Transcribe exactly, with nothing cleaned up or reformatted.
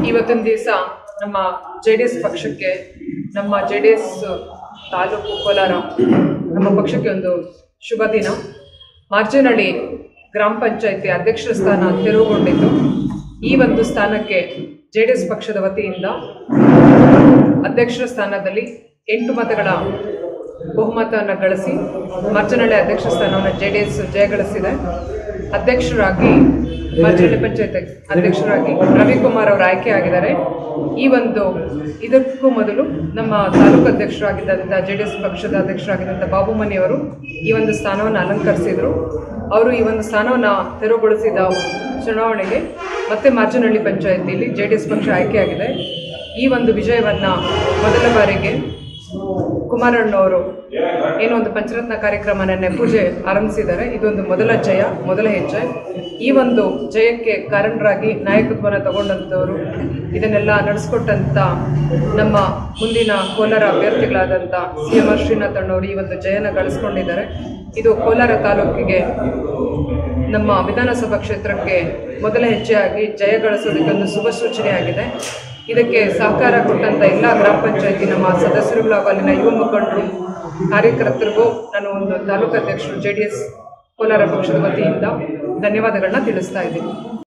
ಇವತ್ತಿನ ದಿವಸ ನಮ್ಮ ಜೆ ಡಿ ಎಸ್ ಪಕ್ಷಕ್ಕೆ ನಮ್ಮ J D S taluk Kolar ನಮ್ಮ ಪಕ್ಷಕ್ಕೆ ಒಂದು ಶುಭ ದಿನ. ಮಾರ್ಜನಹಳ್ಳಿ ಗ್ರಾಮ ಪಂಚಾಯಿತಿ ಅಧ್ಯಕ್ಷರ ಸ್ಥಾನ ತೆರವುಗೊಂಡಿದ್ದು, ಈ ಒಂದು ಸ್ಥಾನಕ್ಕೆ ಜೆ ಡಿ ಎಸ್ ಪಕ್ಷದ ವತಿಯಿಂದ ಅಧ್ಯಕ್ಷರ ಸ್ಥಾನದಲ್ಲಿ ಎಂಟು ಮತಗಳ ಬಹುಮತವನ್ನು ಗಳಿಸಿ ಮಾರ್ಜನಹಳ್ಳಿ ಅಧ್ಯಕ್ಷ ಸ್ಥಾನವನ್ನು ಜೆ ಡಿ ಎಸ್ ಜಯಗಳಿಸಿದೆ. ಅಧ್ಯಕ್ಷರಾಗಿ ಮಾರ್ಜನಹಳ್ಳಿ ಪಂಚಾಯತ್ ಅಧ್ಯಕ್ಷರಾಗಿ ರವಿಕುಮಾರ್ ಅವರು ಆಯ್ಕೆ ಆಗಿದ್ದಾರೆ. ಈ ಒಂದು ಇದಕ್ಕೂ ಮೊದಲು ನಮ್ಮ ತಾಲೂಕು ಅಧ್ಯಕ್ಷರಾಗಿದ್ದಂಥ ಜೆ ಡಿ ಎಸ್ ಪಕ್ಷದ ಅಧ್ಯಕ್ಷರಾಗಿದ್ದಂಥ ಬಾಬುಮನಿ ಅವರು ಈ ಒಂದು ಸ್ಥಾನವನ್ನು ಅಲಂಕರಿಸಿದರು. ಅವರು ಈ ಒಂದು ಸ್ಥಾನವನ್ನು ತೆರವುಗೊಳಿಸಿದ ಚುನಾವಣೆಗೆ ಮತ್ತೆ ಮಾರ್ಜನಹಳ್ಳಿ ಪಂಚಾಯತಿಯಲ್ಲಿ ಜೆ ಡಿ ಎಸ್ ಪಕ್ಷ ಆಯ್ಕೆಯಾಗಿದೆ. ಈ ಒಂದು ವಿಜಯವನ್ನು ಮೊದಲ ಬಾರಿಗೆ ಕುಮಾರಣ್ಣವರು ಏನೋ ಒಂದು ಪಂಚರತ್ನ ಕಾರ್ಯಕ್ರಮ ನೆನ್ನೆ ಪೂಜೆ ಆರಂಭಿಸಿದ್ದಾರೆ. ಇದೊಂದು ಮೊದಲ ಜಯ, ಮೊದಲ ಹೆಜ್ಜೆ. ಈ ಒಂದು ಜಯಕ್ಕೆ ಕಾರಣರಾಗಿ ನಾಯಕತ್ವವನ್ನು ತಗೊಂಡಂಥವರು, ಇದನ್ನೆಲ್ಲ ನಡೆಸ್ಕೊಟ್ಟಂಥ ನಮ್ಮ ಮುಂದಿನ ಕೋಲಾರ ಅಭ್ಯರ್ಥಿಗಳಾದಂಥ ಸಿ ಎಂ ಆರ್ ಶ್ರೀನಾಥಣ್ಣವರು ಈ ಒಂದು ಜಯನ ಗಳಿಸ್ಕೊಂಡಿದ್ದಾರೆ. ಇದು ಕೋಲಾರ ತಾಲೂಕಿಗೆ ನಮ್ಮ ವಿಧಾನಸಭಾ ಕ್ಷೇತ್ರಕ್ಕೆ ಮೊದಲ ಹೆಜ್ಜೆಯಾಗಿ ಜಯ ಗಳಿಸೋದಕ್ಕೊಂದು ಶುಭ ಸೂಚನೆಯಾಗಿದೆ. ಇದಕ್ಕೆ ಸಹಕಾರ ಕೊಟ್ಟಂಥ ಎಲ್ಲ ಗ್ರಾಮ ಪಂಚಾಯತಿ ನಮ್ಮ ಸದಸ್ಯರುಗಳು ಹಾಗೂ ಅಲ್ಲಿನ ಯುವ ಮುಖಂಡರು ಕಾರ್ಯಕರ್ತರಿಗೂ ನಾನು ಒಂದು ತಾಲೂಕು ಅಧ್ಯಕ್ಷರು ಜೆ ಡಿ ಎಸ್ ಕೋಲಾರ ಪಕ್ಷದ ವತಿಯಿಂದ ಧನ್ಯವಾದಗಳನ್ನ ತಿಳಿಸ್ತಾ ಇದ್ದೀನಿ.